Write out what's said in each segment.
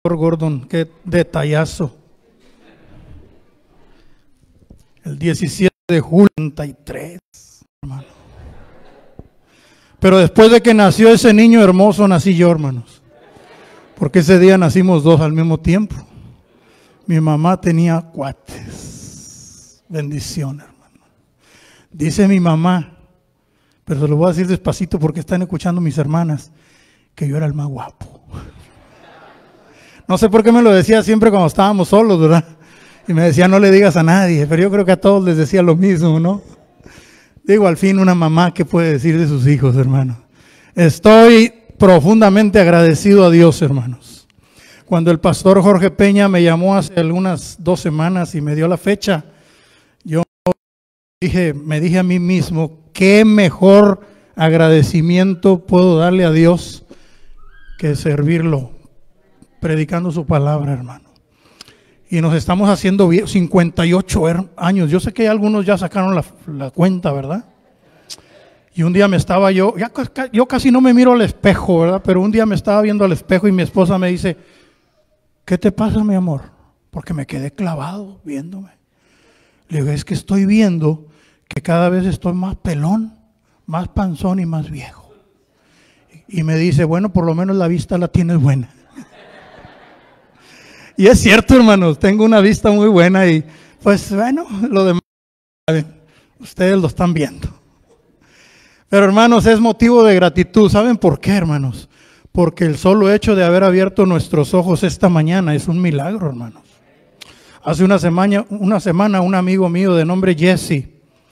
Gordon, qué detallazo. El 17 de julio del 33, hermano. Pero después de que nació ese niño hermoso, nací yo, hermanos. Porque ese día nacimos dos al mismo tiempo. Mi mamá tenía cuates. Bendición, hermano. Dice mi mamá, pero se lo voy a decir despacito porque están escuchando mis hermanas, que yo era el más guapo. No sé por qué me lo decía siempre cuando estábamos solos, ¿verdad? Y me decía, no le digas a nadie, pero yo creo que a todos les decía lo mismo, ¿no? Digo, al fin una mamá, ¿qué puede decir de sus hijos, hermano? Estoy profundamente agradecido a Dios, hermanos. Cuando el pastor Jorge Peña me llamó hace algunas 2 semanas y me dio la fecha, yo me dije a mí mismo, qué mejor agradecimiento puedo darle a Dios que servirlo, predicando su palabra, hermano. Y nos estamos haciendo 58 años. Yo sé que algunos ya sacaron la cuenta, ¿verdad? Y un día me estaba yo casi no me miro al espejo, ¿verdad? Pero un día me estaba viendo al espejo y mi esposa me dice, ¿qué te pasa, mi amor? Porque me quedé clavado viéndome. Le digo, es que estoy viendo que cada vez estoy más pelón, más panzón y más viejo. Y me dice, bueno, por lo menos la vista la tienes buena. Y es cierto, hermanos, tengo una vista muy buena y pues bueno, lo demás ustedes lo están viendo. Pero hermanos, es motivo de gratitud. ¿Saben por qué, hermanos? Porque el solo hecho de haber abierto nuestros ojos esta mañana es un milagro, hermanos. Hace una semana un amigo mío de nombre Jesse,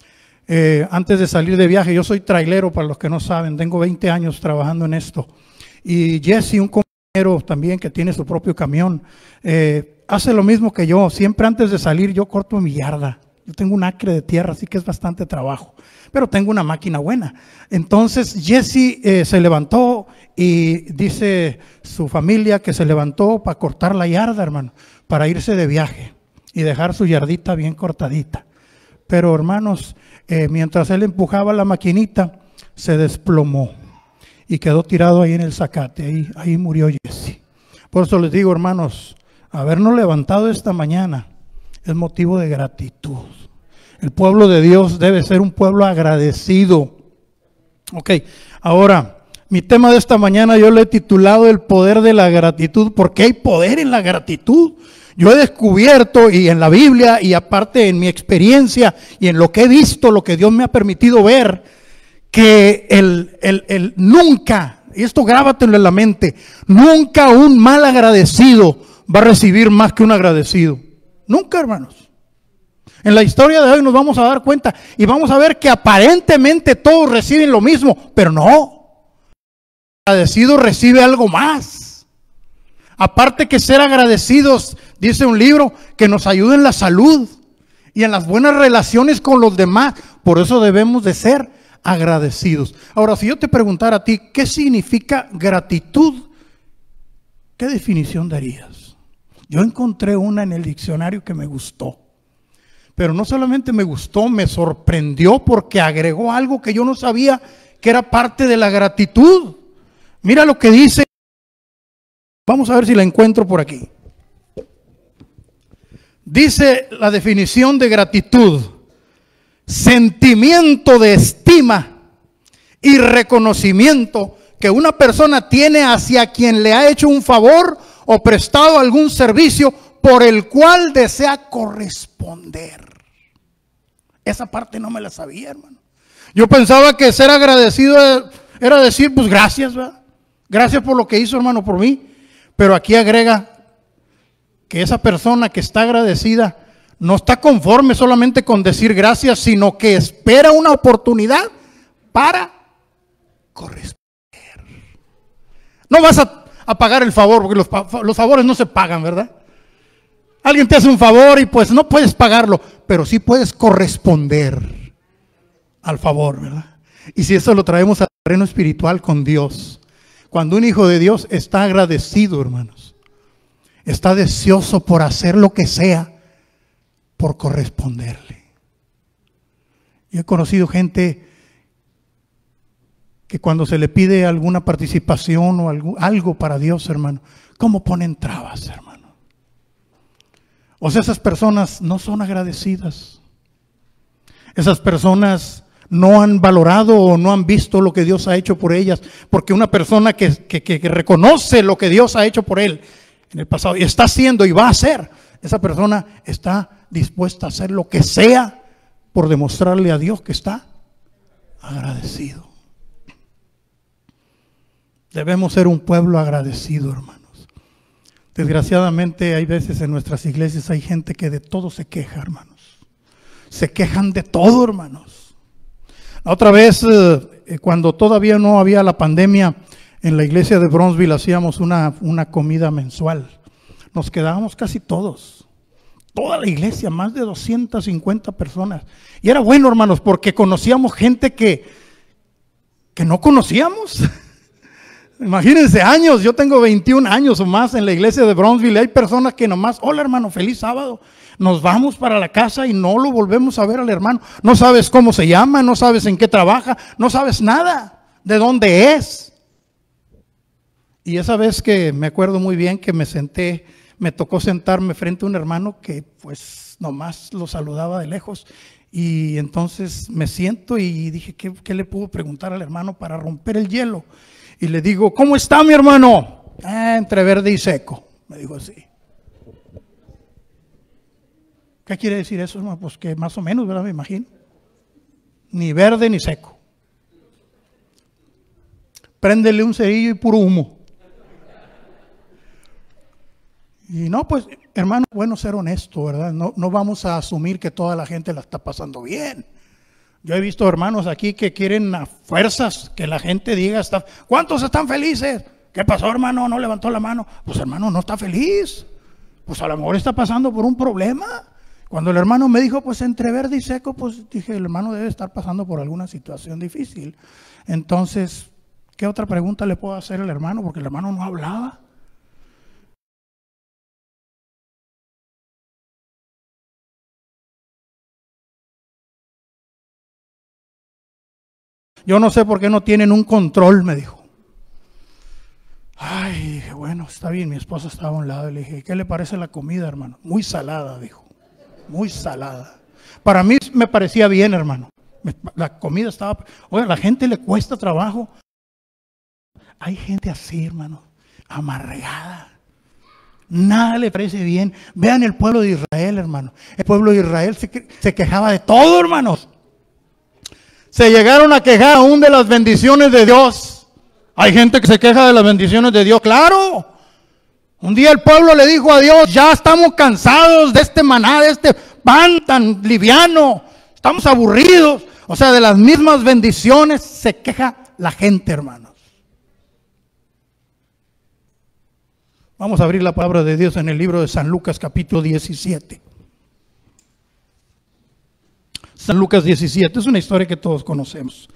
antes de salir de viaje, yo soy trailero para los que no saben, tengo 20 años trabajando en esto. Y Jesse, un compañero también que tiene su propio camión, hace lo mismo que yo. Siempre antes de salir yo corto mi yarda. Yo tengo un acre de tierra, así que es bastante trabajo, pero tengo una máquina buena. Entonces Jesse se levantó y dice su familia que se levantó para cortar la yarda, hermano, para irse de viaje y dejar su yardita bien cortadita. Pero hermanos, mientras él empujaba la maquinita, se desplomó y quedó tirado ahí en el zacate. Ahí murió Jesse. Por eso les digo, hermanos, habernos levantado esta mañana es motivo de gratitud. El pueblo de Dios debe ser un pueblo agradecido. Ok, ahora, mi tema de esta mañana yo le he titulado el poder de la gratitud, porque hay poder en la gratitud. Yo he descubierto, y en la Biblia, y aparte en mi experiencia, y en lo que he visto, lo que Dios me ha permitido ver, que el nunca, y esto grábatelo en la mente, nunca un mal agradecido va a recibir más que un agradecido. Nunca, hermanos. En la historia de hoy nos vamos a dar cuenta y vamos a ver que aparentemente todos reciben lo mismo, pero no. El agradecido recibe algo más. Aparte que ser agradecidos, dice un libro, que nos ayuda en la salud y en las buenas relaciones con los demás. Por eso debemos de ser agradecidos. Ahora, si yo te preguntara a ti, ¿qué significa gratitud? ¿Qué definición darías? Yo encontré una en el diccionario que me gustó. Pero no solamente me gustó, me sorprendió porque agregó algo que yo no sabía que era parte de la gratitud. Mira lo que dice. Vamos a ver si la encuentro por aquí. Dice la definición de gratitud: sentimiento de estima y reconocimiento que una persona tiene hacia quien le ha hecho un favor o prestado algún servicio por el cual desea corresponder. Esa parte no me la sabía, hermano. Yo pensaba que ser agradecido era decir, pues gracias, ¿verdad? Gracias por lo que hizo, hermano, por mí. Pero aquí agrega que esa persona que está agradecida no está conforme solamente con decir gracias, sino que espera una oportunidad para corresponder. No vas a pagar el favor, porque los favores no se pagan, ¿verdad? Alguien te hace un favor y pues no puedes pagarlo, pero sí puedes corresponder al favor, ¿verdad? Y si eso lo traemos al terreno espiritual con Dios, cuando un hijo de Dios está agradecido, hermanos, está deseoso por hacer lo que sea, por corresponderle. Yo he conocido gente que cuando se le pide alguna participación o algo para Dios, hermano, ¿cómo ponen trabas, hermano? O sea, esas personas no son agradecidas. Esas personas no han valorado o no han visto lo que Dios ha hecho por ellas, porque una persona que reconoce lo que Dios ha hecho por él en el pasado y está haciendo y va a hacer, esa persona está dispuesta a hacer lo que sea por demostrarle a Dios que está agradecido. Debemos ser un pueblo agradecido, hermanos. Desgraciadamente hay veces en nuestras iglesias hay gente que de todo se queja, hermanos. Se quejan de todo, hermanos. La otra vez, cuando todavía no había la pandemia, en la iglesia de Bronzeville hacíamos una comida mensual. Nos quedábamos casi todos. Toda la iglesia, más de 250 personas. Y era bueno, hermanos, porque conocíamos gente que no conocíamos. Imagínense años, yo tengo 21 años o más en la iglesia de Bronzeville. Hay personas que nomás, hola hermano, feliz sábado. Nos vamos para la casa y no lo volvemos a ver al hermano. No sabes cómo se llama, no sabes en qué trabaja, no sabes nada de dónde es. Y esa vez que me acuerdo muy bien que me tocó sentarme frente a un hermano que pues nomás lo saludaba de lejos. Y entonces me siento y dije, ¿qué le puedo preguntar al hermano para romper el hielo? Y le digo, ¿cómo está mi hermano? Entre verde y seco, me dijo así. ¿Qué quiere decir eso, hermano? Pues que más o menos, ¿verdad? Me imagino. Ni verde ni seco. Préndele un cerillo y puro humo. Y no, pues, hermano, bueno ser honesto, ¿verdad? No vamos a asumir que toda la gente la está pasando bien. Yo he visto hermanos aquí que quieren a fuerzas que la gente diga, ¿cuántos están felices? ¿Qué pasó, hermano? ¿No levantó la mano? Pues hermano, no está feliz. Pues a lo mejor está pasando por un problema. Cuando el hermano me dijo, pues entre verde y seco, pues dije, el hermano debe estar pasando por alguna situación difícil. Entonces, ¿qué otra pregunta le puedo hacer al hermano? Porque el hermano no hablaba. Yo no sé por qué no tienen un control, me dijo. Ay, dije, bueno, está bien, mi esposa estaba a un lado y le dije, ¿qué le parece la comida, hermano? Muy salada, dijo, muy salada. Para mí me parecía bien, hermano. La comida estaba, oiga, a la gente le cuesta trabajo. Hay gente así, hermano, amargada. Nada le parece bien. Vean el pueblo de Israel, hermano. El pueblo de Israel se quejaba de todo, hermanos. Se llegaron a quejar aún de las bendiciones de Dios. Hay gente que se queja de las bendiciones de Dios, claro. Un día el pueblo le dijo a Dios, ya estamos cansados de este maná, de este pan tan liviano. Estamos aburridos. O sea, de las mismas bendiciones se queja la gente, hermanos. Vamos a abrir la palabra de Dios en el libro de San Lucas, capítulo 17. San Lucas 17, es una historia que todos conocemos.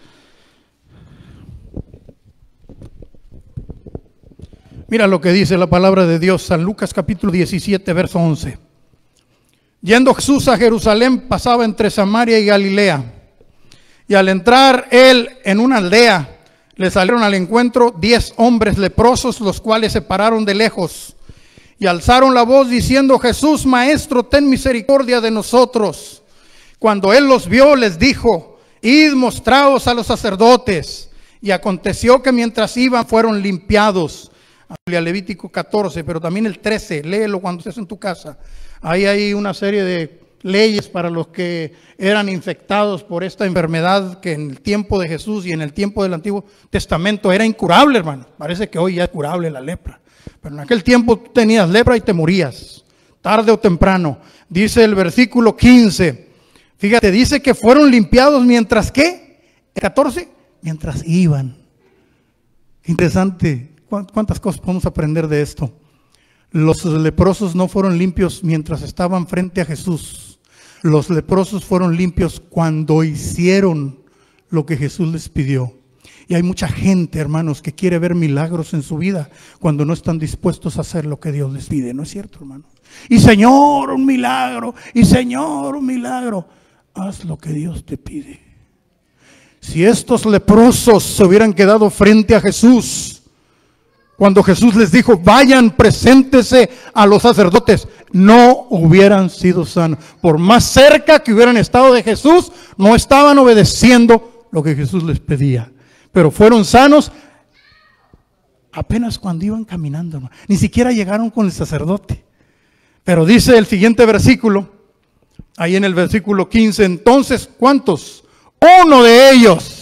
Mira lo que dice la palabra de Dios, San Lucas capítulo 17, verso 11. Yendo Jesús a Jerusalén, pasaba entre Samaria y Galilea. Y al entrar él en una aldea, le salieron al encuentro 10 hombres leprosos, los cuales se pararon de lejos. Y alzaron la voz diciendo, Jesús, Maestro, ten misericordia de nosotros. Cuando él los vio, les dijo, id, mostraos a los sacerdotes. Y aconteció que mientras iban, fueron limpiados. Levítico 14, pero también el 13, léelo cuando estés en tu casa. Ahí hay una serie de leyes para los que eran infectados por esta enfermedad que en el tiempo de Jesús y en el tiempo del Antiguo Testamento era incurable, hermano. Parece que hoy ya es curable la lepra. Pero en aquel tiempo tú tenías lepra y te morías, tarde o temprano. Dice el versículo 15. Fíjate, dice que fueron limpiados mientras ¿qué? 14, mientras iban. Interesante, ¿cuántas cosas podemos aprender de esto? Los leprosos no fueron limpios mientras estaban frente a Jesús. Los leprosos fueron limpios cuando hicieron lo que Jesús les pidió. Y hay mucha gente, hermanos, que quiere ver milagros en su vida cuando no están dispuestos a hacer lo que Dios les pide. ¿No es cierto, hermano? Y Señor, un milagro. Y Señor, un milagro. Haz lo que Dios te pide. Si estos leprosos se hubieran quedado frente a Jesús, cuando Jesús les dijo, vayan, preséntese a los sacerdotes, no hubieran sido sanos. Por más cerca que hubieran estado de Jesús, no estaban obedeciendo lo que Jesús les pedía. Pero fueron sanos apenas cuando iban caminando, hermano. Ni siquiera llegaron con el sacerdote. Pero dice el siguiente versículo, ahí en el versículo 15, entonces, ¿cuántos? Uno de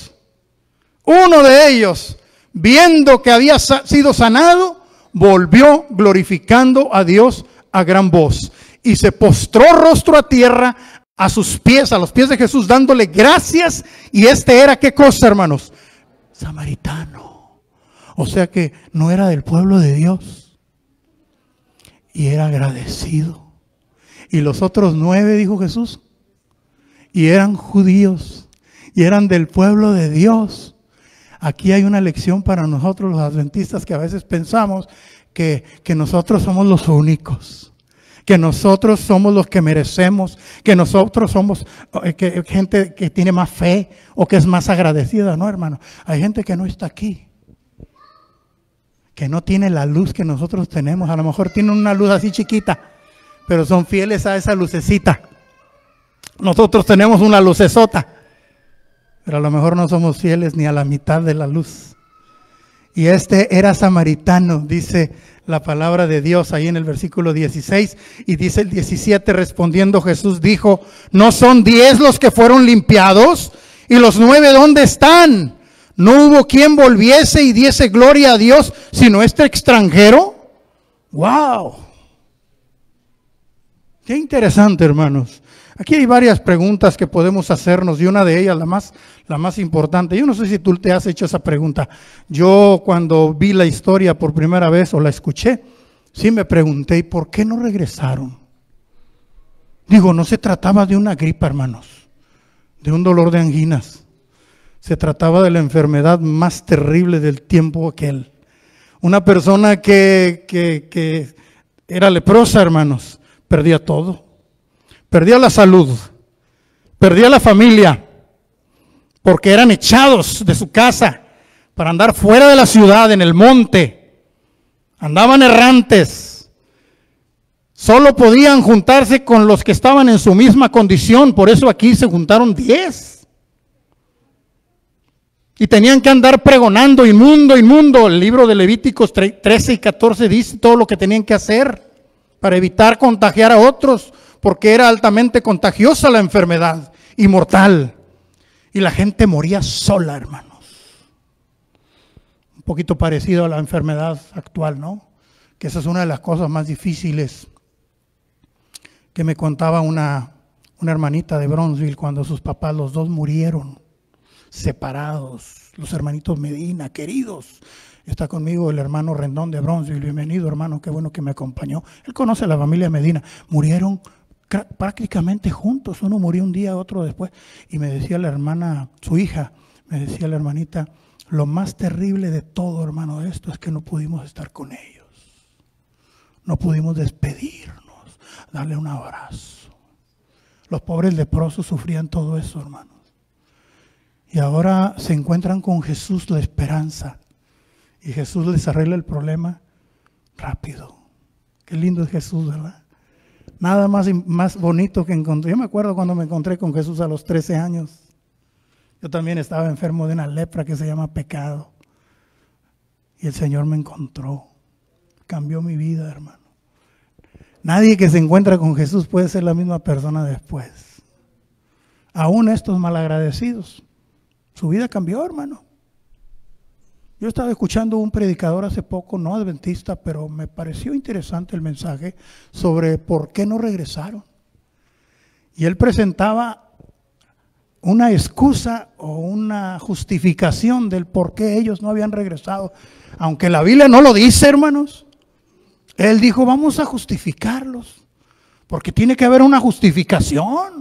ellos, viendo que había sido sanado, volvió glorificando a Dios a gran voz y se postró rostro a tierra a sus pies, a los pies de Jesús, dándole gracias. Y este era, ¿qué cosa, hermanos? Samaritano. O sea que no era del pueblo de Dios y era agradecido. Y los otros 9, dijo Jesús, y eran judíos y eran del pueblo de Dios. Aquí hay una lección para nosotros los adventistas, que a veces pensamos que nosotros somos los únicos, que nosotros somos los que merecemos, que nosotros somos gente que tiene más fe o que es más agradecida. No, hermano, hay gente que no está aquí, que no tiene la luz que nosotros tenemos. A lo mejor tienen una luz así chiquita, pero son fieles a esa lucecita. Nosotros tenemos una lucesota, pero a lo mejor no somos fieles ni a la mitad de la luz. Y este era samaritano, dice la palabra de Dios ahí en el versículo 16. Y dice el 17, respondiendo Jesús dijo, ¿no son 10 los que fueron limpiados? ¿Y los 9 dónde están? ¿No hubo quien volviese y diese gloria a Dios, sino este extranjero? ¡Wow! Qué interesante, hermanos. Aquí hay varias preguntas que podemos hacernos, y una de ellas, la más importante. Yo no sé si tú te has hecho esa pregunta. Yo, cuando vi la historia por primera vez o la escuché, sí me pregunté, ¿y por qué no regresaron? Digo, no se trataba de una gripa, hermanos, de un dolor de anginas. Se trataba de la enfermedad más terrible del tiempo aquel. Una persona que era leprosa, hermanos, perdía todo. Perdía la salud, perdía la familia, porque eran echados de su casa para andar fuera de la ciudad, en el monte. Andaban errantes. Solo podían juntarse con los que estaban en su misma condición. Por eso aquí se juntaron 10. Y tenían que andar pregonando, inmundo, inmundo. El libro de Levíticos 13 y 14 dice todo lo que tenían que hacer para evitar contagiar a otros, porque era altamente contagiosa la enfermedad y mortal. Y la gente moría sola, hermanos. Un poquito parecido a la enfermedad actual, ¿no? Que esa es una de las cosas más difíciles que me contaba una hermanita de Bronzeville, cuando sus papás, los dos, murieron separados. Los hermanitos Medina, queridos. Está conmigo el hermano Rendón de Bronzeville. Bienvenido, hermano, qué bueno que me acompañó. Él conoce a la familia Medina. Murieron prácticamente juntos, uno murió un día, otro después. Y me decía la hermana, su hija, me decía la hermanita, lo más terrible de todo, hermano, de esto es que no pudimos estar con ellos. No pudimos despedirnos, darle un abrazo. Los pobres leprosos sufrían todo eso, hermanos. Y ahora se encuentran con Jesús, la esperanza. Y Jesús les arregla el problema rápido. Qué lindo es Jesús, ¿verdad? Nada más bonito que encontré. Yo me acuerdo cuando me encontré con Jesús a los 13 años. Yo también estaba enfermo de una lepra que se llama pecado. Y el Señor me encontró. Cambió mi vida, hermano. Nadie que se encuentra con Jesús puede ser la misma persona después. Aún estos malagradecidos. Su vida cambió, hermano. Yo estaba escuchando un predicador hace poco, no adventista, pero me pareció interesante el mensaje sobre por qué no regresaron. Y él presentaba una excusa o una justificación del por qué ellos no habían regresado. Aunque la Biblia no lo dice, hermanos. Él dijo, vamos a justificarlos, porque tiene que haber una justificación.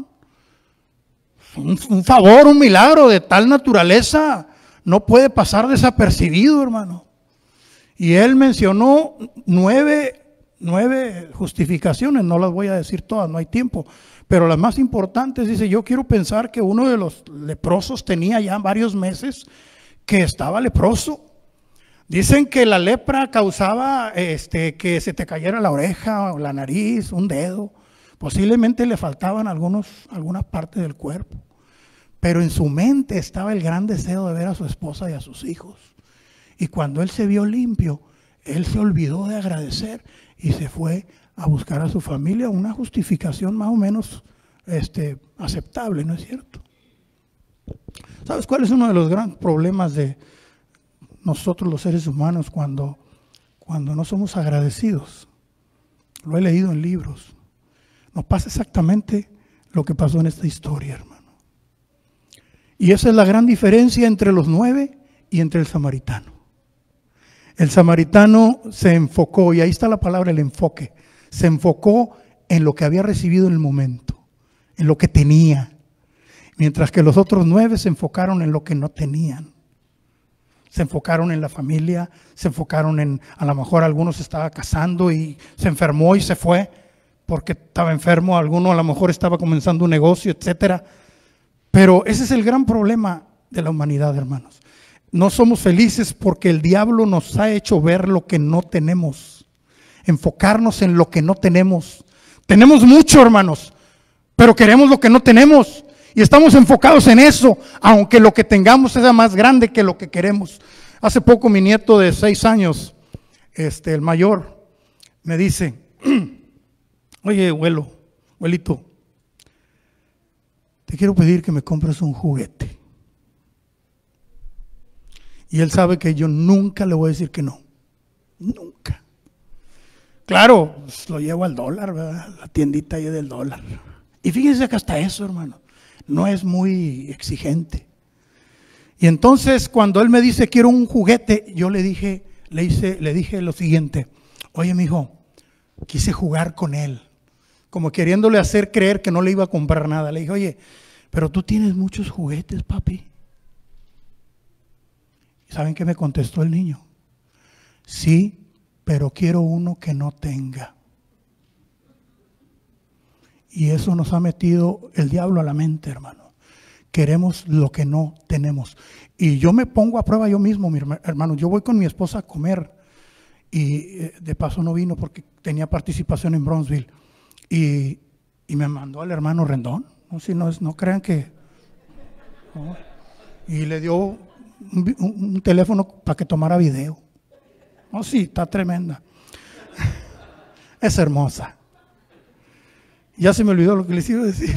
Un favor, un milagro de tal naturaleza no puede pasar desapercibido, hermano. Y él mencionó 9 9 justificaciones, no las voy a decir todas, no hay tiempo, pero las más importantes, dice, yo quiero pensar que uno de los leprosos tenía ya varios meses que estaba leproso. Dicen que la lepra causaba que se te cayera la oreja o la nariz, un dedo, posiblemente le faltaban algunas partes del cuerpo, pero en su mente estaba el gran deseo de ver a su esposa y a sus hijos. Y cuando él se vio limpio, él se olvidó de agradecer y se fue a buscar a su familia, una justificación más o menos aceptable, ¿no es cierto? ¿Sabes cuál es uno de los grandes problemas de nosotros los seres humanos cuando no somos agradecidos? Lo he leído en libros. Nos pasa exactamente lo que pasó en esta historia, hermano. Y esa es la gran diferencia entre los 9 y entre el samaritano. El samaritano se enfocó, y ahí está la palabra, el enfoque. Se enfocó en lo que había recibido en el momento, en lo que tenía. Mientras que los otros 9 se enfocaron en lo que no tenían. Se enfocaron en la familia, se enfocaron en, a lo mejor algunos estaba casando y se enfermó y se fue porque estaba enfermo, alguno a lo mejor estaba comenzando un negocio, etcétera. Pero ese es el gran problema de la humanidad, hermanos. No somos felices porque el diablo nos ha hecho ver lo que no tenemos, enfocarnos en lo que no tenemos. Tenemos mucho, hermanos, pero queremos lo que no tenemos y estamos enfocados en eso, aunque lo que tengamos sea más grande que lo que queremos. Hace poco mi nieto de 6 años, el mayor, me dice, oye, abuelito, te quiero pedir que me compres un juguete. Y él sabe que yo nunca le voy a decir que no. Nunca. Claro, pues lo llevo al dólar, ¿verdad? La tiendita ahí del dólar. Y fíjense que hasta eso, hermano, no es muy exigente. Y entonces cuando él me dice quiero un juguete, yo le dije lo siguiente. Oye, mijo, quise jugar con él, como queriéndole hacer creer que no le iba a comprar nada. Le dije, oye, pero tú tienes muchos juguetes, papi. ¿Saben qué me contestó el niño? Sí, pero quiero uno que no tenga. Y eso nos ha metido el diablo a la mente, hermano. Queremos lo que no tenemos. Y yo me pongo a prueba yo mismo, mi hermano. Yo voy con mi esposa a comer y de paso no vino porque tenía participación en Bronzeville. Y me mandó al hermano Rendón. No crean que... No. Y le dio un teléfono para que tomara video. Oh, sí, está tremenda. Es hermosa. Ya se me olvidó lo que les iba a decir.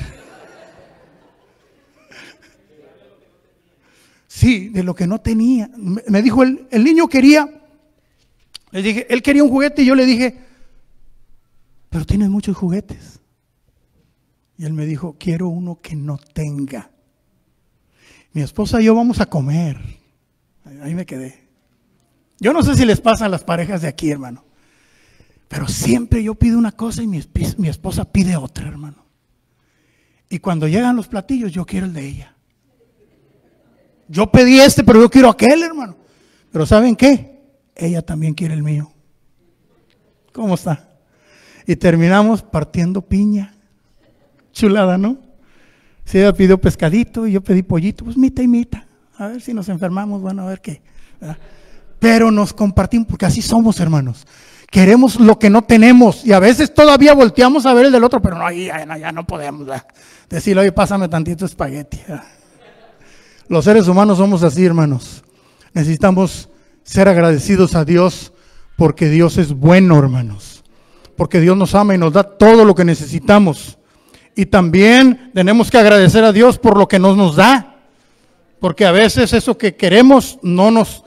Sí, de lo que no tenía. Me dijo, el niño quería, le dije, él quería un juguete y yo le dije, pero tienes muchos juguetes. Y él me dijo, quiero uno que no tenga. Mi esposa y yo vamos a comer. Ahí me quedé. Yo no sé si les pasa a las parejas de aquí, hermano. Pero siempre yo pido una cosa y mi esposa pide otra, hermano. Y cuando llegan los platillos, yo quiero el de ella. Yo pedí pero yo quiero aquel, hermano. Pero ¿saben qué? Ella también quiere el mío. ¿Cómo está? Y terminamos partiendo piña. Chulada, ¿no? Si ella pidió pescadito y yo pedí pollito, pues mitad y mitad. A ver si nos enfermamos, bueno, a ver qué. ¿Verdad? Pero nos compartimos, porque así somos, hermanos. Queremos lo que no tenemos y a veces todavía volteamos a ver el del otro, pero no, ya no podemos, ¿verdad? Decirle, oye, pásame tantito espagueti. ¿Verdad? Los seres humanos somos así, hermanos. Necesitamos ser agradecidos a Dios porque Dios es bueno, hermanos. Porque Dios nos ama y nos da todo lo que necesitamos. Y también tenemos que agradecer a Dios por lo que nos da. Porque a veces eso que queremos no nos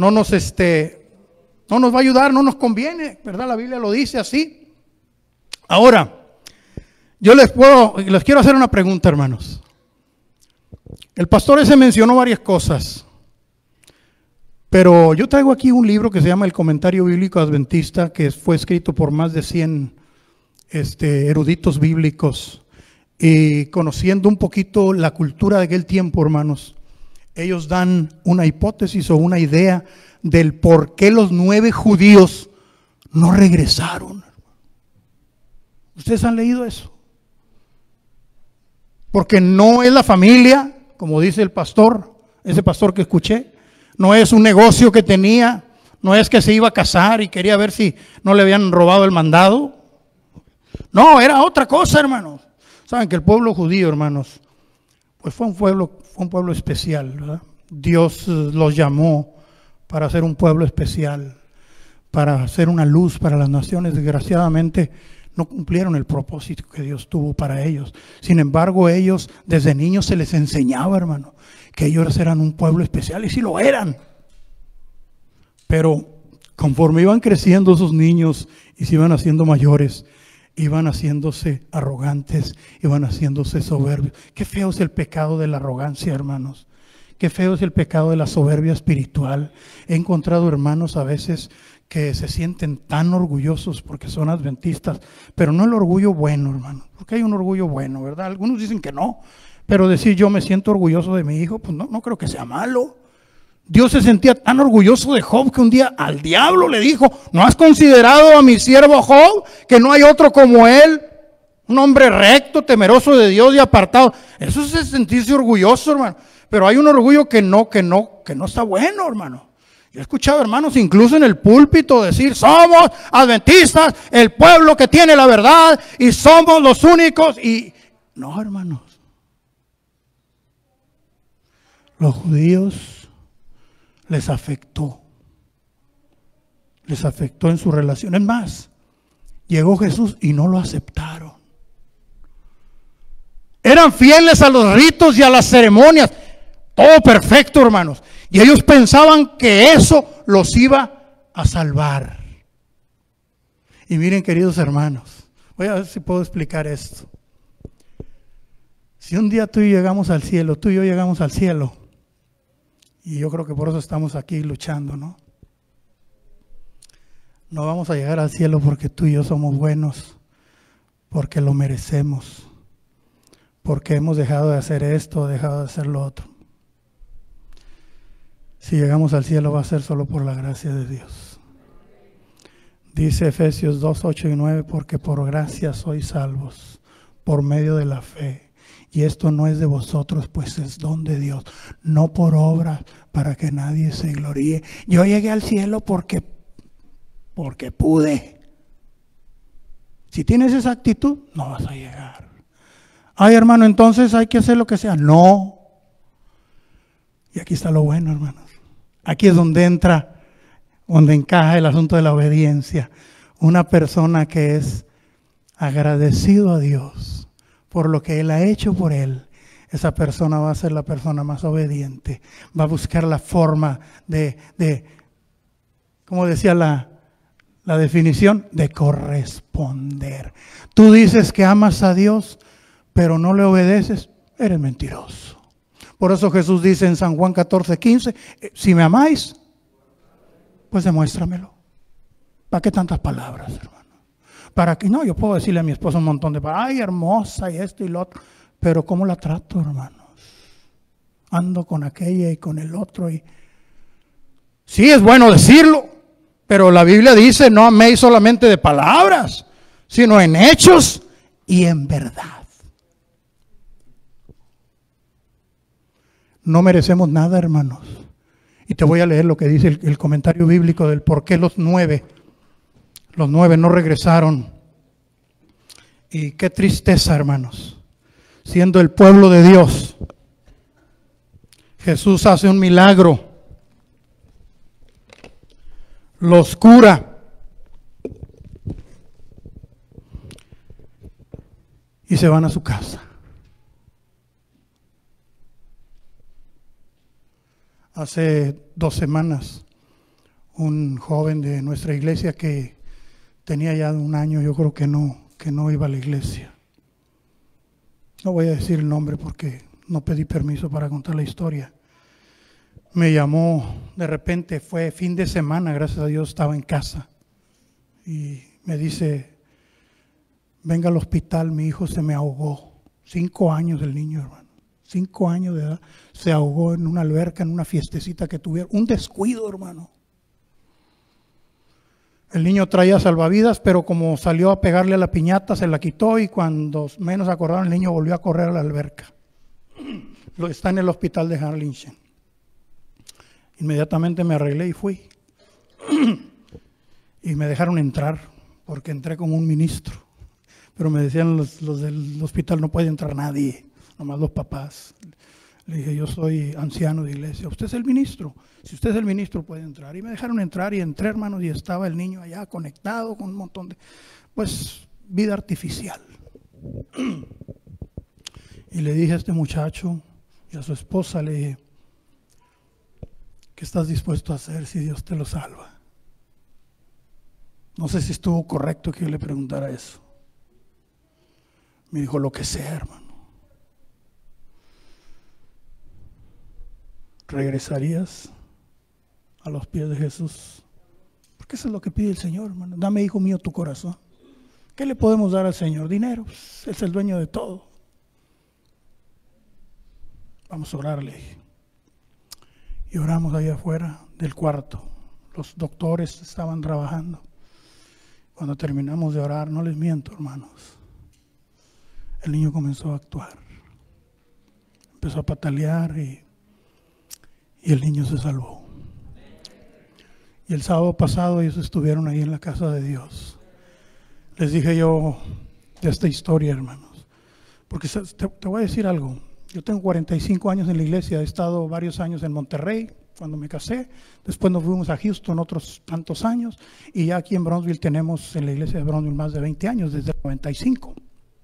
va a ayudar, no nos conviene, ¿verdad? La Biblia lo dice así. Ahora, yo les quiero hacer una pregunta, hermanos. El pastor ese mencionó varias cosas, pero yo traigo aquí un libro que se llama El Comentario Bíblico Adventista, que fue escrito por más de 100 eruditos bíblicos, y conociendo un poquito la cultura de aquel tiempo, hermanos, ellos dan una hipótesis o una idea del por qué los 9 judíos no regresaron. ¿Ustedes han leído eso? Porque no es la familia, como dice el pastor, ese pastor que escuché, no es un negocio que tenía, no es que se iba a casar y quería ver si no le habían robado el mandado. No, era otra cosa, hermanos. Saben que el pueblo judío, hermanos, pues fue un pueblo especial, ¿verdad? Dios los llamó para ser un pueblo especial, para ser una luz para las naciones. Desgraciadamente no cumplieron el propósito que Dios tuvo para ellos. Sin embargo, ellos desde niños se les enseñaba, hermano, que ellos eran un pueblo especial, y sí lo eran. Pero conforme iban creciendo esos niños y se iban haciendo mayores, iban haciéndose arrogantes, iban haciéndose soberbios. Qué feo es el pecado de la arrogancia, hermanos. Qué feo es el pecado de la soberbia espiritual. He encontrado hermanos a veces que se sienten tan orgullosos porque son adventistas, pero no el orgullo bueno, hermano, porque hay un orgullo bueno, ¿verdad? Algunos dicen que no, pero decir yo me siento orgulloso de mi hijo, pues no creo que sea malo. Dios se sentía tan orgulloso de Job que un día al diablo le dijo: ¿no has considerado a mi siervo Job, que no hay otro como él? Un hombre recto, temeroso de Dios y apartado. Eso es sentirse orgulloso, hermano. Pero hay un orgullo que no está bueno, hermano. Yo he escuchado hermanos incluso en el púlpito decir: somos adventistas, el pueblo que tiene la verdad y somos los únicos. Y no, hermanos. Los judíos les afectó en su relación. Es más, llegó Jesús y no lo aceptaron. Eran fieles a los ritos y a las ceremonias, todo perfecto, hermanos, y ellos pensaban que eso los iba a salvar. Y miren, queridos hermanos, voy a ver si puedo explicar esto. Si un día tú y yo llegamos al cielo, y yo creo que por eso estamos aquí luchando, ¿no? No vamos a llegar al cielo porque tú y yo somos buenos, porque lo merecemos, porque hemos dejado de hacer esto, dejado de hacer lo otro. Si llegamos al cielo va a ser solo por la gracia de Dios. Dice Efesios 2, 8 y 9, porque por gracia sois salvos, por medio de la fe. Y esto no es de vosotros, pues es don de Dios, no por obras, para que nadie se gloríe. Yo llegué al cielo porque pude. Si tienes esa actitud, no vas a llegar. Ay, hermano, entonces hay que hacer lo que sea. No. Y aquí está lo bueno, hermanos. Aquí es donde encaja el asunto de la obediencia. Una persona que es agradecido a Dios por lo que Él ha hecho por él, esa persona va a ser la persona más obediente. Va a buscar la forma de como decía la definición, de corresponder. Tú dices que amas a Dios, pero no le obedeces, eres mentiroso. Por eso Jesús dice en San Juan 14:15, si me amáis, pues demuéstramelo. ¿Para qué tantas palabras, hermano? Para que no, yo puedo decirle a mi esposa un montón de palabras, ay, hermosa y esto y lo otro, pero ¿cómo la trato, hermanos? Ando con aquella y con el otro y sí, es bueno decirlo, pero la Biblia dice: no améis solamente de palabras, sino en hechos y en verdad. No merecemos nada, hermanos. Y te voy a leer lo que dice el comentario bíblico del por qué los nueve no regresaron. Y qué tristeza, hermanos. Siendo el pueblo de Dios, Jesús hace un milagro. Los cura. Y se van a su casa. Hace 2 semanas, un joven de nuestra iglesia que tenía ya 1 año, yo creo que no iba a la iglesia. No voy a decir el nombre porque no pedí permiso para contar la historia. Me llamó de repente, fue fin de semana, gracias a Dios estaba en casa. Y me dice: venga al hospital, mi hijo se me ahogó. 5 años el niño, hermano. 5 años de edad. Se ahogó en una alberca, en una fiestecita que tuvieron. Un descuido, hermano. El niño traía salvavidas, pero como salió a pegarle a la piñata, se la quitó y cuando menos acordaron, el niño volvió a correr a la alberca. Está en el hospital de Harlingen. Inmediatamente me arreglé y fui. Y me dejaron entrar, porque entré como un ministro. Pero me decían los del hospital, no puede entrar nadie, nomás los papás. Le dije, yo soy anciano de iglesia. ¿Usted es el ministro? Si usted es el ministro puede entrar. Y me dejaron entrar y entré, hermanos, y estaba el niño allá conectado con un montón de, pues, vida artificial. Y le dije a este muchacho y a su esposa, le dije, ¿qué estás dispuesto a hacer si Dios te lo salva? No sé si estuvo correcto que yo le preguntara eso. Me dijo, lo que sea, hermano. ¿Regresarías a los pies de Jesús? Porque eso es lo que pide el Señor, hermano. Dame, hijo mío, tu corazón. ¿Qué le podemos dar al Señor? Dinero. Pues, es el dueño de todo. Vamos a orarle. Y oramos allá afuera del cuarto. Los doctores estaban trabajando. Cuando terminamos de orar, no les miento, hermanos, el niño comenzó a actuar. Empezó a patalear y el niño se salvó. Y el sábado pasado ellos estuvieron ahí en la casa de Dios. Les dije yo de esta historia, hermanos, porque te voy a decir algo. Yo tengo 45 años en la iglesia, he estado varios años en Monterrey cuando me casé, después nos fuimos a Houston otros tantos años, y ya aquí en Brownsville tenemos en la iglesia de Brownsville más de 20 años, desde el 95.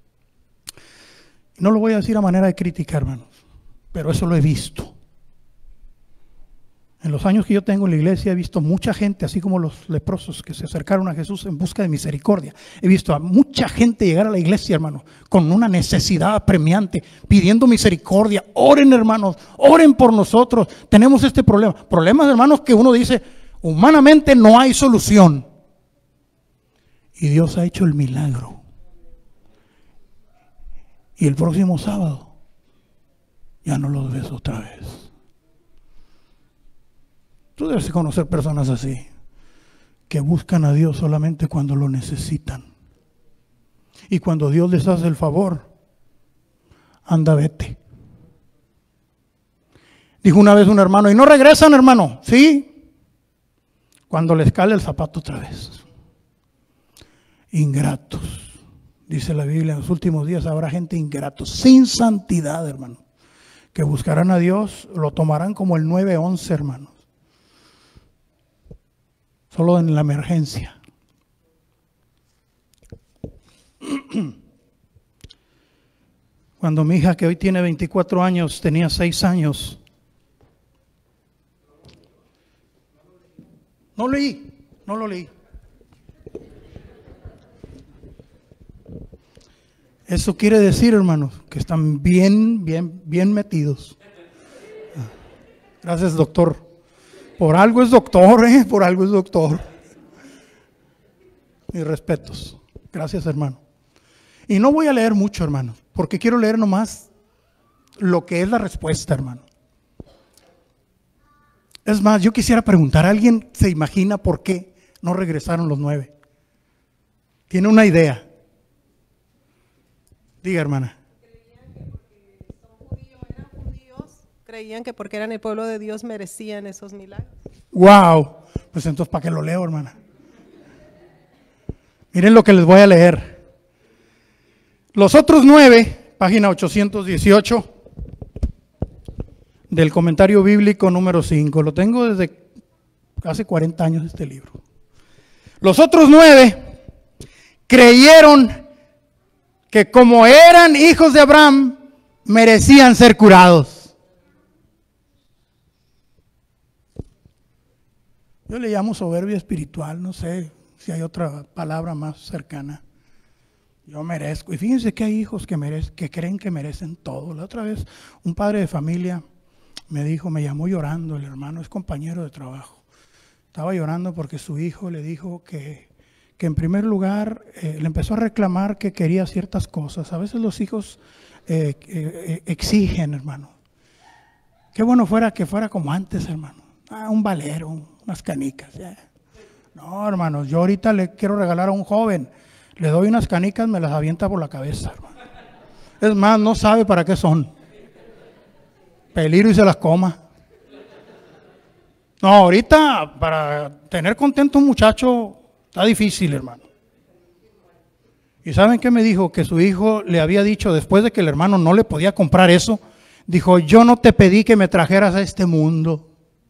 No lo voy a decir a manera de crítica, hermanos, pero eso lo he visto. En los años que yo tengo en la iglesia he visto mucha gente, así como los leprosos que se acercaron a Jesús en busca de misericordia. He visto a mucha gente llegar a la iglesia, hermano, con una necesidad apremiante, pidiendo misericordia. Oren, hermanos, oren por nosotros. Tenemos este problema. Problemas, hermanos, que uno dice, humanamente no hay solución. Y Dios ha hecho el milagro. Y el próximo sábado ya no los ves otra vez. Tú debes conocer personas así, que buscan a Dios solamente cuando lo necesitan. Y cuando Dios les hace el favor, anda, vete. Dijo una vez un hermano, ¿y no regresan, hermano? Sí, cuando les cale el zapato otra vez. Ingratos. Dice la Biblia, en los últimos días habrá gente ingratos, sin santidad, hermano, que buscarán a Dios, lo tomarán como el 911, hermano. Solo en la emergencia. Cuando mi hija, que hoy tiene 24 años, tenía 6 años. No lo leí. Eso quiere decir, hermanos, que están bien metidos. Gracias, doctor. Por algo es doctor, por algo es doctor. Mis respetos. Gracias, hermano. Y no voy a leer mucho, hermano, porque quiero leer nomás lo que es la respuesta, hermano. Es más, yo quisiera preguntar, ¿alguien se imagina por qué no regresaron los 9? ¿Tiene una idea? Diga, hermana. Creían que porque eran el pueblo de Dios merecían esos milagros. Wow, pues entonces ¿para qué lo leo, hermana? Miren lo que les voy a leer. Los otros 9, página 818 del comentario bíblico número 5. Lo tengo desde hace 40 años este libro. Los otros 9 creyeron que como eran hijos de Abraham, merecían ser curados. Yo le llamo soberbia espiritual, no sé si hay otra palabra más cercana. Yo merezco. Y fíjense que hay hijos que creen que merecen todo. La otra vez un padre de familia me llamó llorando, el hermano es compañero de trabajo. Estaba llorando porque su hijo le dijo que en primer lugar le empezó a reclamar que quería ciertas cosas. A veces los hijos exigen, hermano. Qué bueno fuera que fuera como antes, hermano. Un valero, unas canicas. Ya. No, hermanos, yo ahorita le quiero regalar a un joven. Le doy unas canicas, me las avienta por la cabeza, hermano. Es más, no sabe para qué son. Peligro y se las coma. No, ahorita para tener contento a un muchacho está difícil, hermano. ¿Y saben qué me dijo? Que su hijo le había dicho, después de que el hermano no le podía comprar eso, dijo, yo no te pedí que me trajeras a este mundo.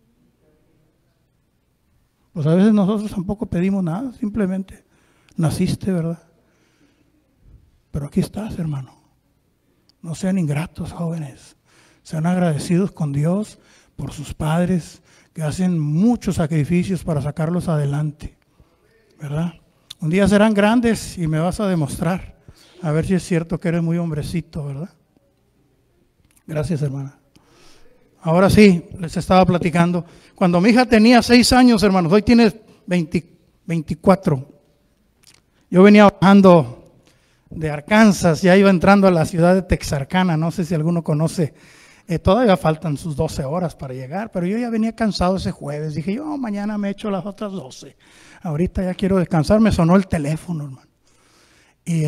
Pues a veces nosotros tampoco pedimos nada, simplemente naciste, ¿verdad? Pero aquí estás, hermano. No sean ingratos, jóvenes. Sean agradecidos con Dios por sus padres que hacen muchos sacrificios para sacarlos adelante, ¿verdad? Un día serán grandes y me vas a demostrar, a ver si es cierto que eres muy hombrecito, ¿verdad? Gracias, hermana. Ahora sí, les estaba platicando. Cuando mi hija tenía 6 años, hermanos, hoy tiene 24. Yo venía bajando de Arkansas, ya iba entrando a la ciudad de Texarkana, no sé si alguno conoce. Todavía faltan sus 12 horas para llegar, pero yo ya venía cansado ese jueves. Dije, yo mañana me echo las otras 12. Ahorita ya quiero descansar, me sonó el teléfono, hermano. Y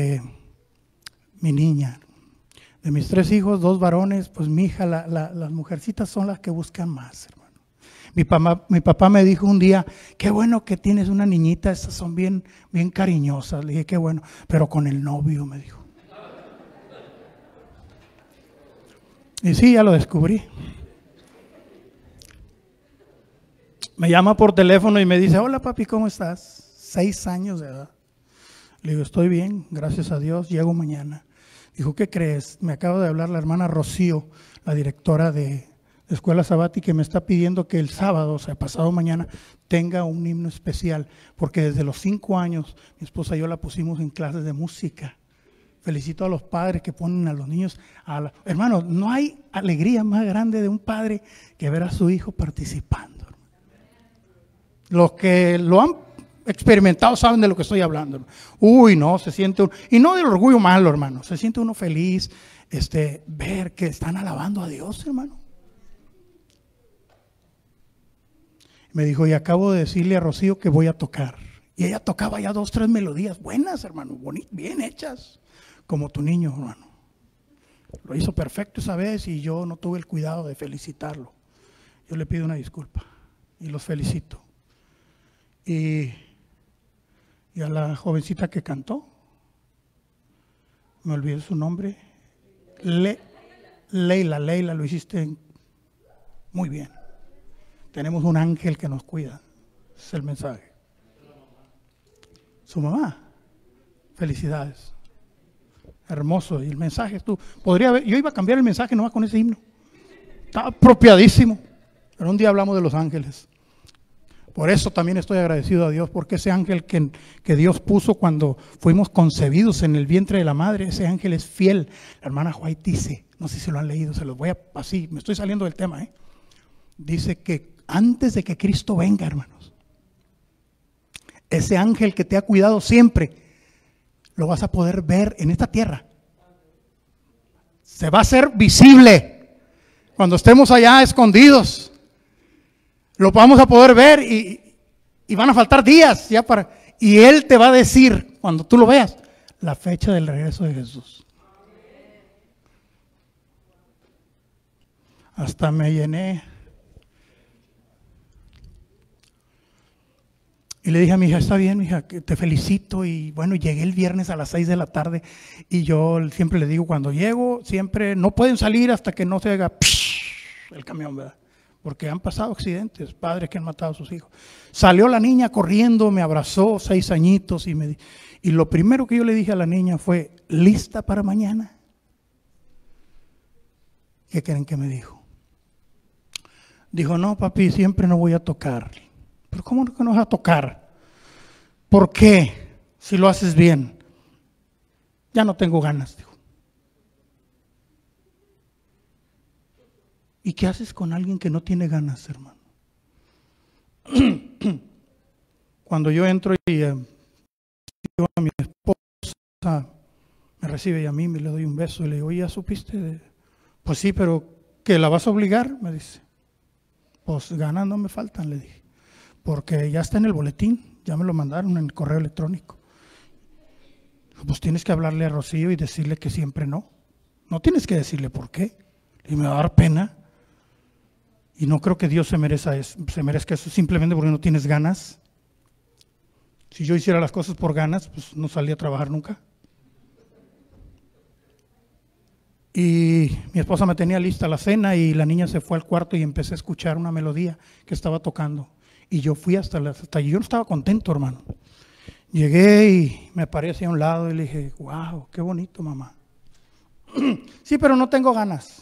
mi niña, de mis 3 hijos, 2 varones, pues mi hija, las mujercitas son las que buscan más, hermano. Mi papá me dijo un día, qué bueno que tienes una niñita, estas son bien cariñosas. Le dije, qué bueno, pero con el novio, me dijo. Y sí, ya lo descubrí. Me llama por teléfono y me dice, hola papi, ¿cómo estás? 6 años de edad. Le digo, estoy bien, gracias a Dios, llego mañana. Dijo, ¿qué crees? Me acaba de hablar la hermana Rocío, la directora de Escuela Sabática, que me está pidiendo que el sábado, o sea, pasado mañana, tenga un himno especial, porque desde los 5 años mi esposa y yo la pusimos en clases de música. Felicito a los padres que ponen a los niños. Hermanos, no hay alegría más grande de un padre que ver a su hijo participando. Los que lo han experimentado saben de lo que estoy hablando. Uy, no, se siente uno, y no del orgullo malo, hermano, se siente uno feliz, ver que están alabando a Dios, hermano. Me dijo, y acabo de decirle a Rocío que voy a tocar. Y ella tocaba ya 2, 3 melodías buenas, hermano, bonitas, bien hechas. Como tu niño, hermano. Lo hizo perfecto esa vez y yo no tuve el cuidado de felicitarlo. Yo le pido una disculpa y los felicito. Y a la jovencita que cantó, me olvidé su nombre, Leila, lo hiciste muy bien. Tenemos un ángel que nos cuida, ese es el mensaje. Su mamá, felicidades. Hermoso, y el mensaje, yo iba a cambiar el mensaje nomás con ese himno. Está apropiadísimo. Pero un día hablamos de los ángeles. Por eso también estoy agradecido a Dios, porque ese ángel que Dios puso cuando fuimos concebidos en el vientre de la madre, ese ángel es fiel. La hermana White dice, no sé si lo han leído, se los voy a, así, me estoy saliendo del tema, dice que antes de que Cristo venga, hermanos, ese ángel que te ha cuidado siempre, lo vas a poder ver en esta tierra. Se va a hacer visible. Cuando estemos allá escondidos, lo vamos a poder ver y van a faltar días ya y Él te va a decir, cuando tú lo veas, la fecha del regreso de Jesús. Hasta me llené. Y le dije a mi hija, está bien, mi hija, te felicito. Y bueno, llegué el viernes a las 6 de la tarde. Y yo siempre le digo, cuando llego, siempre no pueden salir hasta que no se haga el camión, ¿verdad? Porque han pasado accidentes, padres que han matado a sus hijos. Salió la niña corriendo, me abrazó, 6 añitos. Y lo primero que yo le dije a la niña fue, ¿lista para mañana? ¿Qué creen que me dijo? Dijo, no, papi, siempre no voy a tocar. ¿Pero cómo que no vas a tocar? ¿Por qué? Si lo haces bien. Ya no tengo ganas, dijo. ¿Y qué haces con alguien que no tiene ganas, hermano? Cuando yo entro y a mi esposa me recibe y a mí me le doy un beso y le digo, ¿ya supiste? Pues sí, pero ¿que la vas a obligar? Me dice. Pues ganas no me faltan, le dije. porque ya está en el boletín, ya me lo mandaron en el correo electrónico. Pues tienes que hablarle a Rocío y decirle que siempre no. No tienes que decirle por qué. Y me va a dar pena. Y no creo que Dios se merezca eso simplemente porque no tienes ganas. Si yo hiciera las cosas por ganas, pues no salía a trabajar nunca. Y mi esposa me tenía lista la cena y la niña se fue al cuarto y empecé a escuchar una melodía que estaba tocando. Y yo fui hasta allí. Yo no estaba contento, hermano. Llegué y me paré hacia un lado y le dije, wow, qué bonito, mamá. Sí, pero no tengo ganas.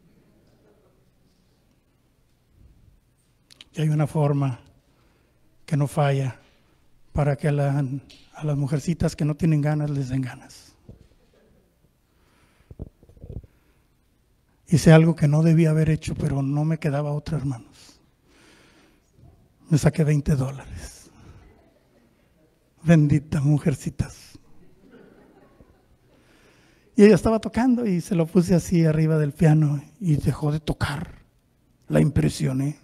Y hay una forma que no falla para que a las mujercitas que no tienen ganas les den ganas. Hice algo que no debía haber hecho, pero no me quedaba otra, hermanos. Me saqué $20. Bendita mujercitas. Y ella estaba tocando y se lo puse así arriba del piano y dejó de tocar. La impresioné.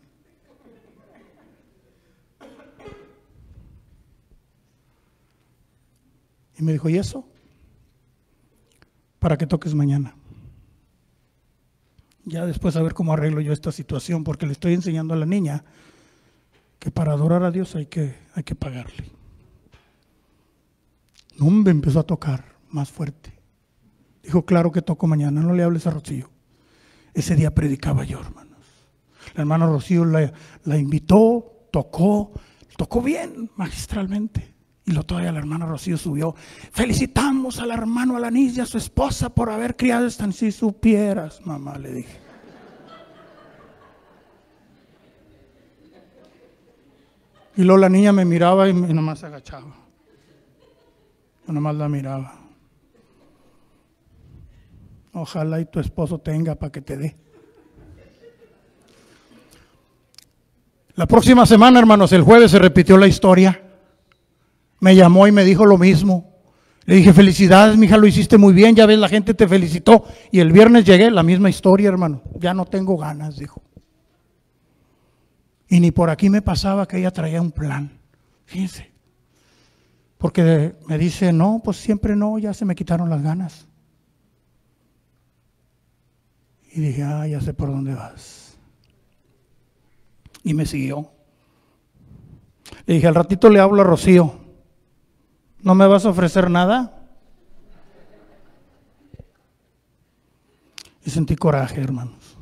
Y me dijo, ¿y eso? Para que toques mañana. Ya después a ver cómo arreglo yo esta situación, porque le estoy enseñando a la niña que para adorar a Dios hay que pagarle. Me empezó a tocar más fuerte. Dijo, claro que toco mañana, no le hables a Rocío. Ese día predicaba yo, hermanos. La hermana Rocío la invitó, tocó bien, magistralmente. Y todavía la hermana Rocío subió. Felicitamos al hermano Alanís y a su esposa por haber criado esta. Si supieras, mamá, le dije. Y luego la niña me miraba y nomás se agachaba. Yo nomás la miraba. Ojalá y tu esposo tenga para que te dé. La próxima semana, hermanos, el jueves se repitió la historia. Me llamó y me dijo lo mismo. Le dije, felicidades, mija, lo hiciste muy bien, ya ves, la gente te felicitó. Y el viernes llegué, la misma historia, hermano. Ya no tengo ganas, dijo. Y ni por aquí me pasaba que ella traía un plan. Fíjense. Porque me dice, no, pues siempre no, ya se me quitaron las ganas. Y dije, ya sé por dónde vas. Y me siguió. Le dije, al ratito le hablo a Rocío. ¿No me vas a ofrecer nada? Y sentí coraje, hermanos.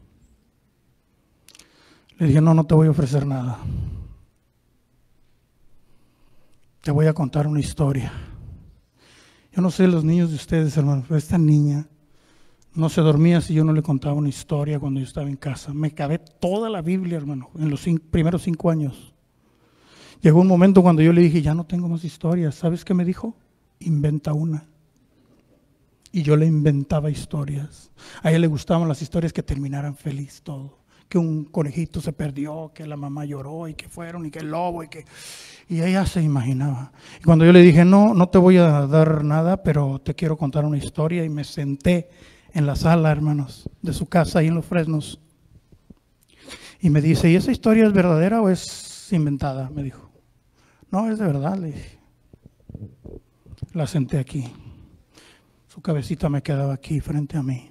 Le dije, no te voy a ofrecer nada. Te voy a contar una historia. Yo no sé los niños de ustedes, hermanos, pero esta niña no se dormía si yo no le contaba una historia cuando yo estaba en casa. Me acabé toda la Biblia, hermano, en los primeros 5 años. Llegó un momento cuando yo le dije, ya no tengo más historias. ¿Sabes qué me dijo? Inventa una. Y yo le inventaba historias. A ella le gustaban las historias que terminaran feliz todo. Que un conejito se perdió, que la mamá lloró y que fueron y que el lobo y ella se imaginaba. Y cuando yo le dije, no te voy a dar nada, pero te quiero contar una historia, y me senté en la sala, hermanos, de su casa ahí en Los Fresnos. Y me dice, ¿y esa historia es verdadera o es inventada? Me dijo. No, es de verdad, le dije. La senté aquí. Su cabecita me quedaba aquí frente a mí.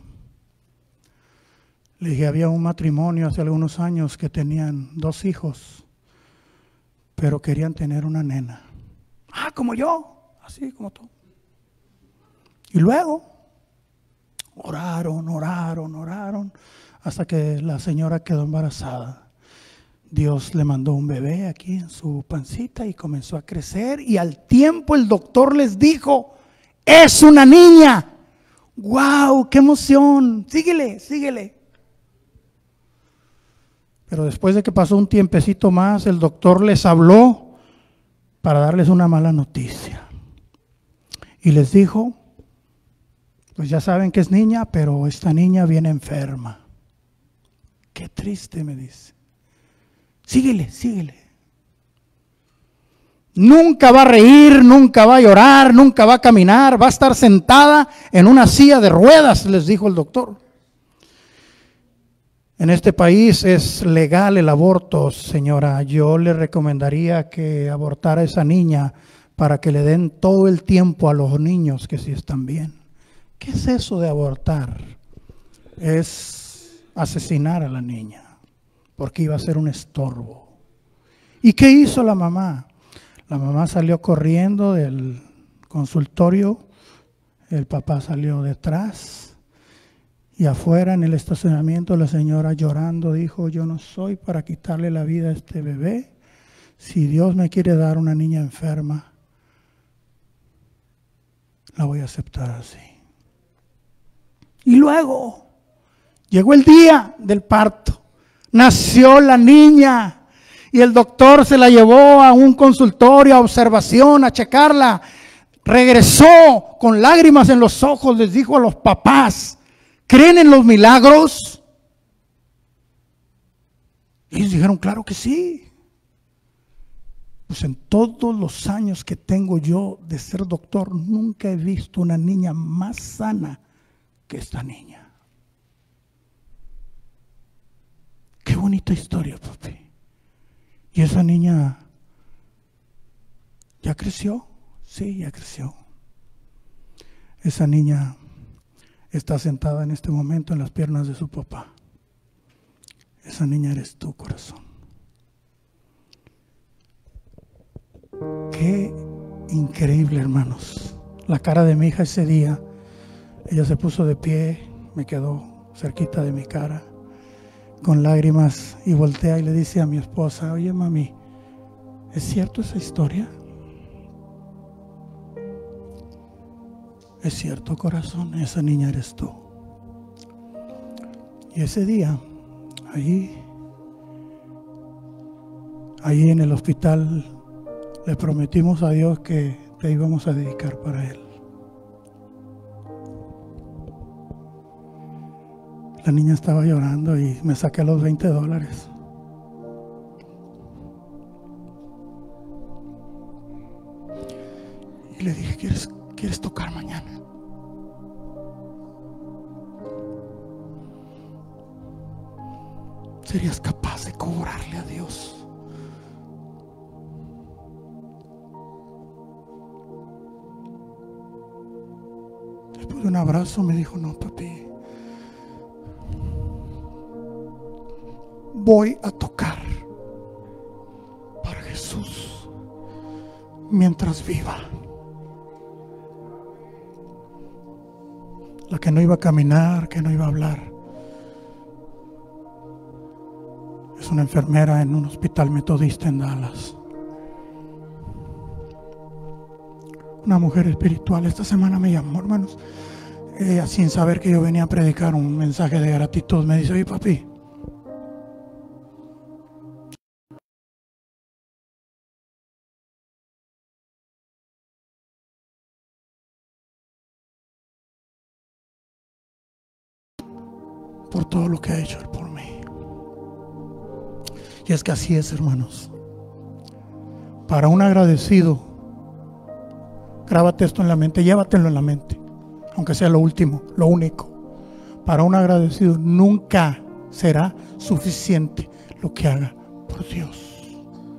Le dije, había un matrimonio hace algunos años que tenían 2 hijos, pero querían tener una nena. Como yo, así como tú. Y luego oraron, hasta que la señora quedó embarazada. Dios le mandó un bebé aquí en su pancita y comenzó a crecer, y al tiempo el doctor les dijo, ¡es una niña! ¡Wow! ¡Qué emoción! Síguele. Pero después de que pasó un tiempecito más, el doctor les habló para darles una mala noticia. Y les dijo, pues ya saben que es niña, pero esta niña viene enferma. Qué triste, me dice. Síguele. Nunca va a reír, nunca va a llorar, nunca va a caminar, va a estar sentada en una silla de ruedas, les dijo el doctor. En este país es legal el aborto, señora. Yo le recomendaría que abortara a esa niña para que le den todo el tiempo a los niños que sí están bien. ¿Qué es eso de abortar? Es asesinar a la niña, porque iba a ser un estorbo. ¿Y qué hizo la mamá? La mamá salió corriendo del consultorio, el papá salió detrás y afuera en el estacionamiento la señora llorando dijo: yo no soy para quitarle la vida a este bebé. Si Dios me quiere dar una niña enferma, la voy a aceptar así. Y luego llegó el día del parto, nació la niña y el doctor se la llevó a un consultorio a observación, a checarla. Regresó con lágrimas en los ojos, les dijo a los papás: ¿creen en los milagros? Y ellos dijeron: claro que sí. Pues en todos los años que tengo yo de ser doctor, nunca he visto una niña más sana que esta niña. Qué bonita historia, papi. ¿Y esa niña ya creció? Sí, ya creció. Esa niña está sentada en este momento en las piernas de su papá. Esa niña eres tú, corazón. Qué increíble, hermanos. La cara de mi hija ese día, ella se puso de pie, me quedó cerquita de mi cara, con lágrimas, y voltea y le dice a mi esposa: oye, mami, ¿es cierto esa historia? Es cierto, corazón, esa niña eres tú. Y ese día, allí en el hospital, le prometimos a Dios que te íbamos a dedicar para Él. La niña estaba llorando y me saqué los $20. Y le dije: ¿Quieres tocar mañana? ¿Serías capaz de cobrarle a Dios? Después de un abrazo me dijo: no, papi, voy a tocar para Jesús mientras viva. La que no iba a caminar, que no iba a hablar, es una enfermera en un hospital metodista en Dallas. Una mujer espiritual. Esta semana me llamó, hermanos, sin saber que yo venía a predicar un mensaje de gratitud. Me dice: oye, papi, por todo lo que ha hecho Él por mí. Y es que así es, hermanos. Para un agradecido, grábate esto en la mente, llévatelo en la mente, aunque sea lo último, lo único. Para un agradecido nunca será suficiente lo que haga por Dios.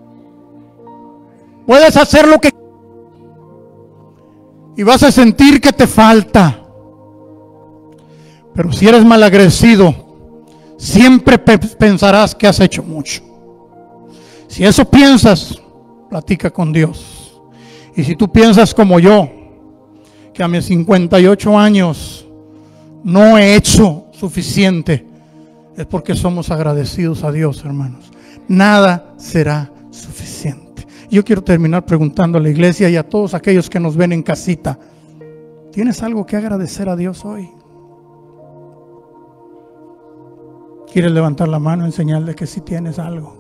Puedes hacer lo que y vas a sentir que te falta. Pero si eres malagradecido, siempre pensarás que has hecho mucho. Si eso piensas, platica con Dios. Y si tú piensas como yo, que a mis 58 años no he hecho suficiente, es porque somos agradecidos a Dios, hermanos. Nada será suficiente. Yo quiero terminar preguntando a la iglesia y a todos aquellos que nos ven en casita: ¿tienes algo que agradecer a Dios hoy? ¿Quieres levantar la mano en señal de que sí tienes algo?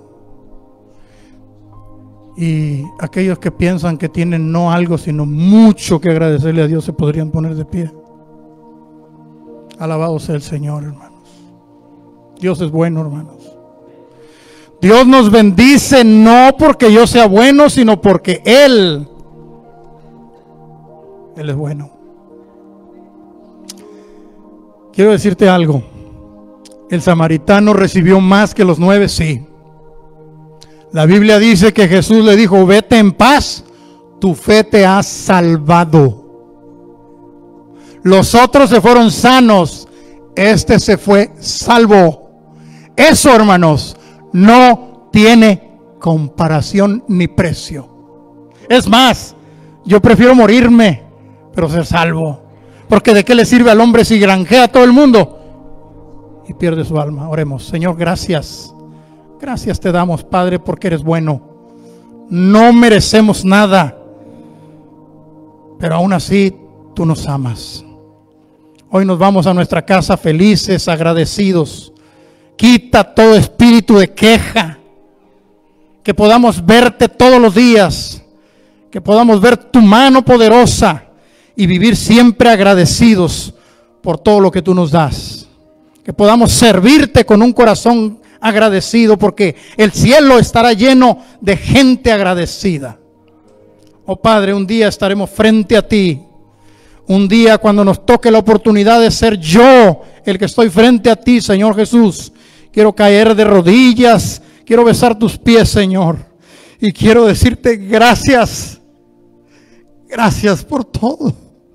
Y aquellos que piensan que tienen no algo, sino mucho que agradecerle a Dios, se podrían poner de pie. Alabado sea el Señor, hermanos. Dios es bueno, hermanos. Dios nos bendice no porque yo sea bueno, sino porque Él es bueno. Quiero decirte algo. ¿El samaritano recibió más que los 9? Sí. La Biblia dice que Jesús le dijo: vete en paz, tu fe te ha salvado. Los otros se fueron sanos, este se fue salvo. Eso, hermanos, no tiene comparación ni precio. Es más, yo prefiero morirme, pero ser salvo. Porque ¿de qué le sirve al hombre si granjea a todo el mundo y pierde su alma? Oremos. Señor, gracias. Gracias te damos, Padre, porque eres bueno. No merecemos nada, pero aún así tú nos amas. Hoy nos vamos a nuestra casa felices, agradecidos. Quita todo espíritu de queja. Que podamos verte todos los días. Que podamos ver tu mano poderosa y vivir siempre agradecidos por todo lo que tú nos das. Que podamos servirte con un corazón agradecido, porque el cielo estará lleno de gente agradecida. Oh Padre, un día estaremos frente a ti. Un día cuando nos toque la oportunidad de ser yo el que estoy frente a ti, Señor Jesús, quiero caer de rodillas, quiero besar tus pies, Señor, y quiero decirte gracias. Gracias por todo.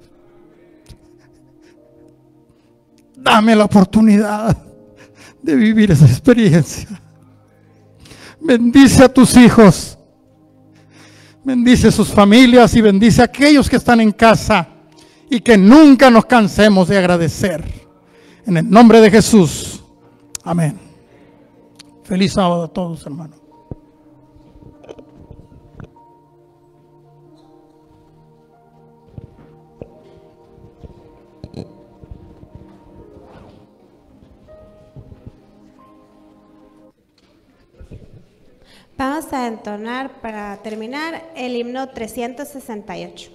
Dame la oportunidad de vivir esa experiencia. Bendice a tus hijos. Bendice sus familias y bendice a aquellos que están en casa. Y que nunca nos cansemos de agradecer. En el nombre de Jesús. Amén. Feliz sábado a todos, hermanos. Vamos a entonar para terminar el himno 368.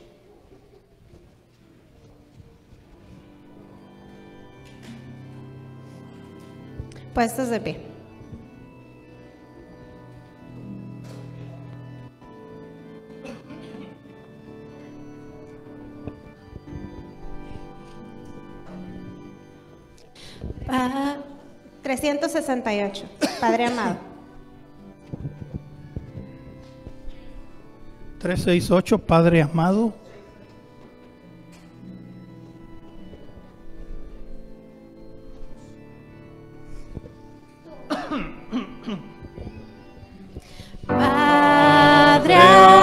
Puestos de pie. Ah, 368. Padre amado. 368, Padre amado. Padre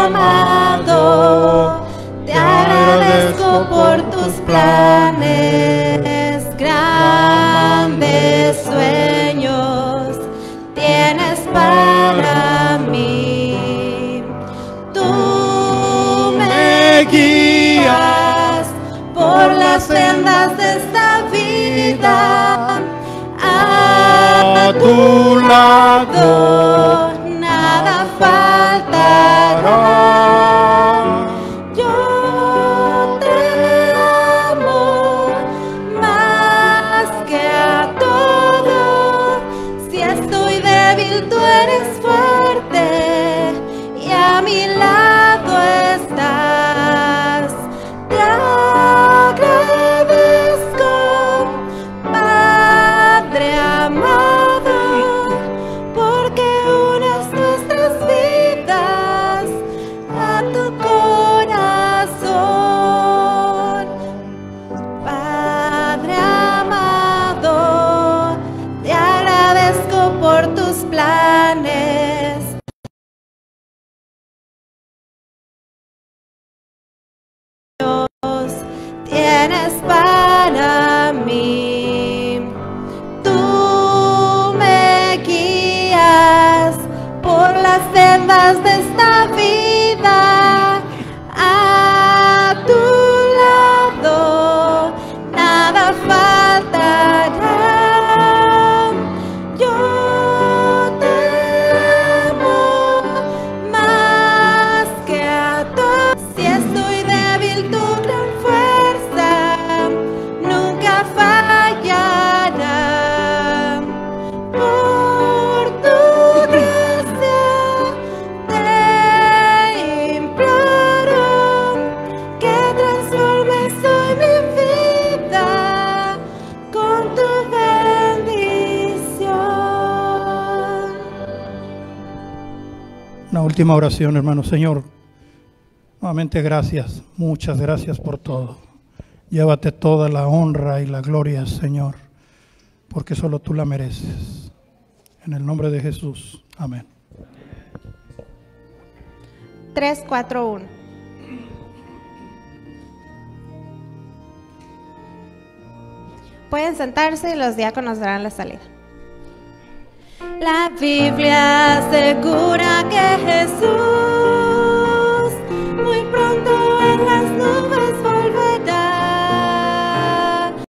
amado, te agradezco por tus planes, grandes sueños tienes para mí. Tú me guías por las sendas de esta vida, a tu lado nada faltará. Yo te amo más que a todo. Si estoy débil, tú eres fuerte y a mi lado estás. Te agradezco, Padre amado, porque unes nuestras vidas a tu corazón. Padre amado, te agradezco por tus planes. Dios tienes para mí. Tú me guías por las sendas de esta vida, a tu lado nada faltará. Yo te amo más que a todos. Si estoy débil, tu gran fuerza nunca fallará. Por tu gracia te última oración, hermano. Señor, nuevamente gracias, muchas gracias por todo. Llévate toda la honra y la gloria, Señor, porque solo tú la mereces. En el nombre de Jesús. Amén. 3, 4, 1. Pueden sentarse y los diáconos darán la salida. La Biblia asegura que Jesús